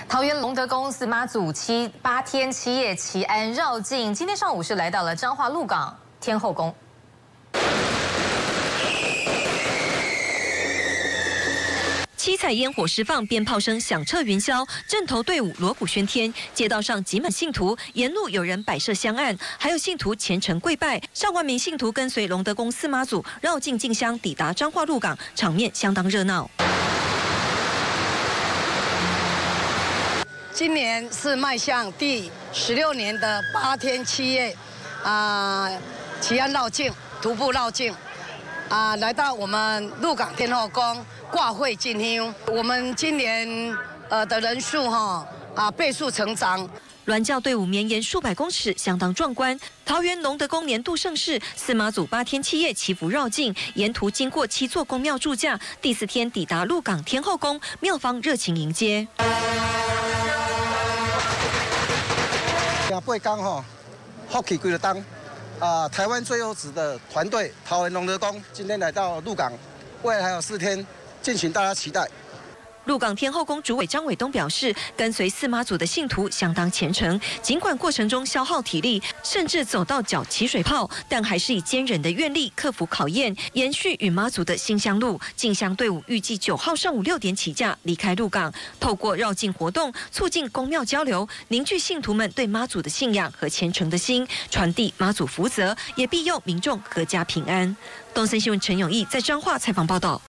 桃园龙德宫司妈祖8天7夜祈安绕境，今天上午是来到了彰化鹿港天后宫。 七彩烟火释放，鞭炮声响彻云霄，阵头队伍锣鼓喧天，街道上挤满信徒，沿路有人摆设香案，还有信徒虔诚跪拜。上万名信徒跟随龙德宫司妈祖绕境进香，抵达彰化鹿港，场面相当热闹。 今年是迈向第16年的8天7夜，祈安绕境，徒步绕境，来到我们鹿港天后宫。 挂会进香，我们今年的人数倍数成长。 銮轿队伍绵延数百公尺，相当壮观。桃园龙德宫年度盛事，司妈祖8天7夜祈福绕境，沿途经过7座宫庙驻驾，第4天抵达鹿港天后宫，庙方热情迎接。 8天福气几个当，台湾最优质的团队桃园龙德宫今天来到鹿港，未来还有4天。 敬请大家期待。 鹿港天后宫主委张伟东表示，跟随司妈祖的信徒相当虔诚，尽管过程中消耗体力，甚至走到脚起水泡，但还是以坚韧的愿力克服考验，延续与妈祖的新香路。进香队伍预计9号上午6点起驾离开鹿港，透过绕境活动，促进宫庙交流，凝聚信徒们对妈祖的信仰和虔诚的心，传递妈祖福泽，也庇佑民众阖家平安。东森新闻陈永义在彰化采访报道。